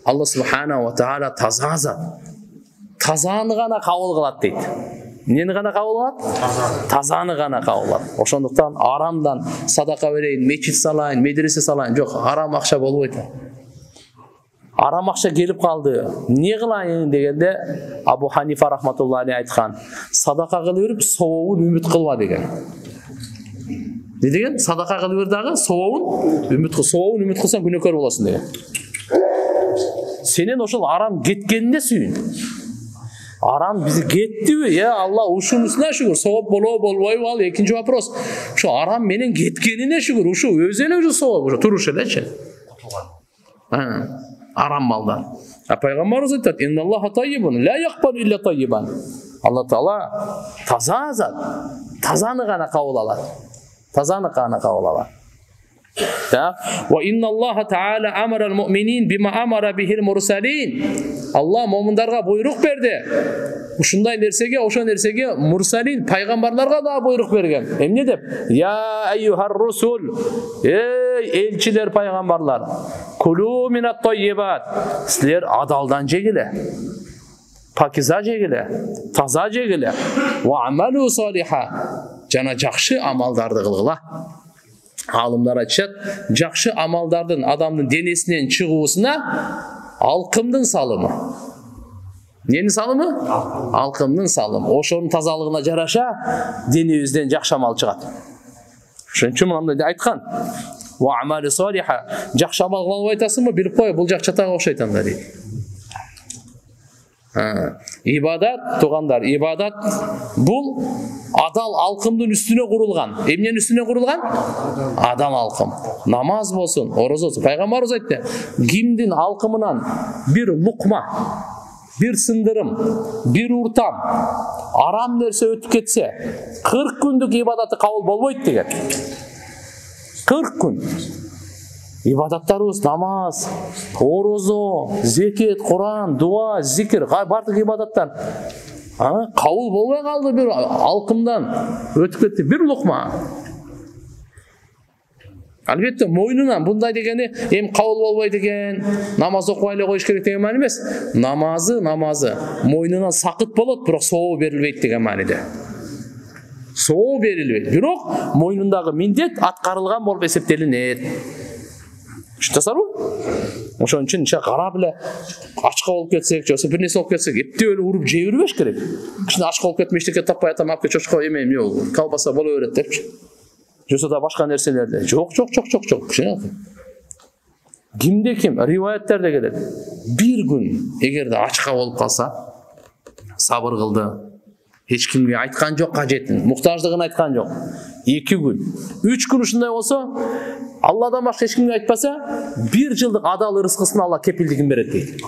Алла субхана ва тағала таза зат. Тазаны ғана қабыл қылады дейді. Нені ғана қабыл қылады? Тазаны ғана қабыл қылады. Ошондуктан арамдан садақа берейін, мечит салайын, медресе салайын, жоқ, арам ақша болбойт. Арам ақша келіп қалды. Не қылайын дегенде Абу Ханифа рахматуллахи айтқан, садақа қылып беріп, сауабын үміт қылма деген. Не деген? Садақа қылып бер дағы, сауабын үміт қылсаң күнәкар боласың деген. Сенен ошол арам кеткеніне сүйін. Арам bizi кетті бе? Ya Allah ушунусуна шүгүр. Сауап болбойбу ал экинчи вопрос. Ошо арам менен кеткенине шүгүр. Ушу өзү эле ушу сауап, ушу туруш элечи. Арам малдан. Пайгамбарыбыз айтат: "Инналлаха таййибун, ла яқбалу илля таййибан." Алла Таала таза зат. Тазаны ғана кабыл алат. Тазаны ғана кабыл алат. Wa inna Allah Ta'ala amara al-mu'minin bima amara bihil mursalin. Allah mu'minlarga buyruq berdi. Ушундай нерсеге, ошо нерсеге мурсалин пайгамбарларга да буйрук берген. Эмне деп? Я айюхар русул. Эй элчилер, пайгамбарлар. Кулу минат таййибат. Силер адалдан жегиле. Пакиза жегиле. Таза жегиле. Ва амалу салиха. Жана жакшы амалдарды кылгыла. Алымдар айтышат, жакшы амалдардын адамдын денесинен чыгуусуна алкымдын салымы. Ненин салымы? Алкымдын салымы. Ошонун тазалыгына жараша денебизден жакшы амал чыгат. Ошон үчүн мындай айткан. Ва амали салиха. Жакшы амал кылып айтасыңбы? Билип кой, бул жак чатага окшойт анда дейт. Ибадат, тугандар, ибадат бул адал алкымдын үстүнө курулган. Эмненин үстүнө курулган? Адал алкым. Намаз болсун, орозо болсун. Пайгамбарыбыз айтты: кимдин алкымынан бир лукма, бир сындырым, бир уртам арам нерсе өтүп кетсе, 40 күндүк ибадаты кабыл болбойт деген. 40 күн. Ибадаттарыбыз намаз, орозо, зекет, Куран, дуа, зикир, бардык ибадаттар кабыл болбой калды, бир алкымдан өтүп кетти, бир лукма. Албетте мойнунан мындай дегени эми кабыл болбойт экен, намаз окубай эле коюш керек деген маани эмес. Намазы мойнунан сакыт болот, бирок сообу берилбейт деген мааниде. Сообу берилбейт, бирок мойнундагы миндет аткарылган болуп эсептелинет. Түшүнөсүңөрбү? Ошон үчүн карап эле ачка болуп кетсек, жоксо бир нерсе болуп кетсек, эптеп эле уруп жей бербеш керек. Кичине ачка болуп кетип эчтеке таппай атам, апке чочко эмейм, жок, колбаса боло берет депчи. Жоксо да башка нерселерде. Жок. Кимде ким риваяттерде келет. Бир күн эгерде ачка болуп калса, сабыр кылды. Эч кимге айткан жок кажетін, муктаждыгын айткан жок. 2 күн, 3 күн ушундай болсо, Алладан башка эч кимге айтпаса, 1 жылдык адал рызкысын Алла кепилдигин берет дейт.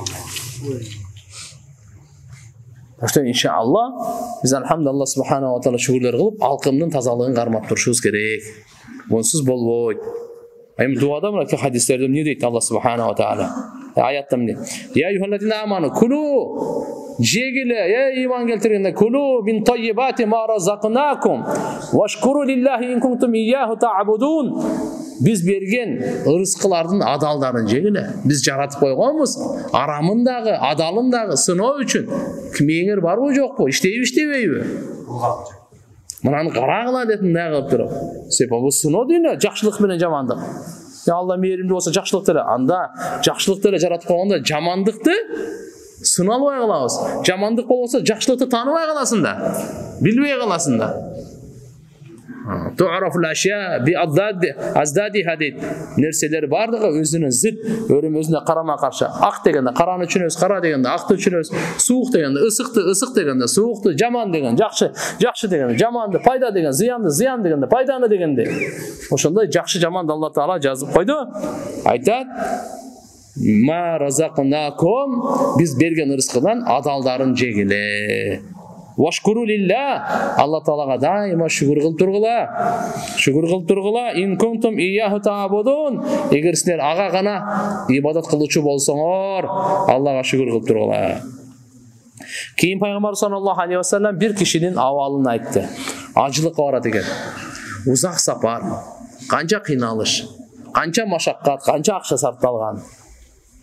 Ошон иншалла биз алхамдулилlah субхана ва таала шүгүрлөр кылып, алкымдын тазалыгын кармап турушубуз керек. Монсуз болбойт. Эми дуада мына хадистерде эмне дейт Алла субхана ва таала? Аятта эмне? Я юхалладина аману кулу жегиле, иман келтиргендер, кулу мин таййибати ма разакнакум вашкуру лиллахи ин кунтум ияху та'будун. Биз берген рызкылардын адалдарын жегиле. Биз жаратып койгонбуз. Арамындагы, адалындагы сыноо үчүн. Кимеңер барбы жокпу? Иштейби, иштебейби? Мынаны карагыла деп мындай кылып туруп. Себеби бул сыноо дейли, жакшылык менен жамандык. Ya Allah mehrimli olsa жакшылыкты анда жакшылыкты эле жаратып койгондо жамандыкты сыналбай калабыз. Жамандык болбосо жакшылыкты тааныбай каласың да, билбей каласың да. Ту'рафул ашя би аздади hadid. Нерселер бардыгы өзүнүн зит, өзүнө карама каршы. Ак дегенде караны түшүнөбүз, кара дегенде акты түшүнөбүз, суук дегенде ысыкты, ысык дегенде суукту, жаман деген жакшы, жакшы дегенде жаманды, пайда деген зыянды, зыян дегенде пайданы дегенде. Ошондой жакшы жаманды Алла Таала жазып койду. Айтат: Ма разакнакум, биз берген рызкыдан адалдарын жегиле. Вашкуру лилла, Алла Таалага дайыма шүгүр кылып тургула. Ин кунтум ияху та'будун. Эгер силер ага гана ибадат кылуучу болсоңор, Аллага шүгүр кылып тургула. Кийин пайгамбар саллаллаху алейхи ва саллям бир кишинин абалын айтты. Ажылыкка барат экен. Узак сапар, канча кыйналыш, канча машаккат, канча акча сарпталган.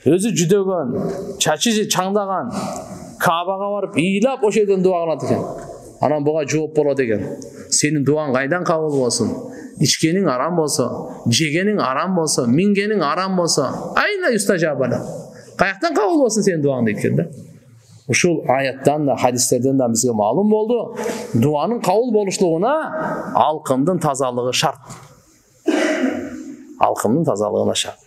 өзү жүдөгөн, чачы чаңдаган, Кабага барып ыйлап ошол жерден дуа кылат экен. Анан буга жооп болот экен. Сенин дуаң кайдан кабыл болсун? İçkenin aram bolsa, жегенің арам болса, мингенің арам болса, айна юстажабала. Каяктан кабыл болсын сенин дуаң дейт да. Ушул аяттан да, хадистерден да бизге маалым болду. Дуанын кабыл болушлугуна алкымдын тазалыгы шарт. Алкымдын тазалыгына шарт.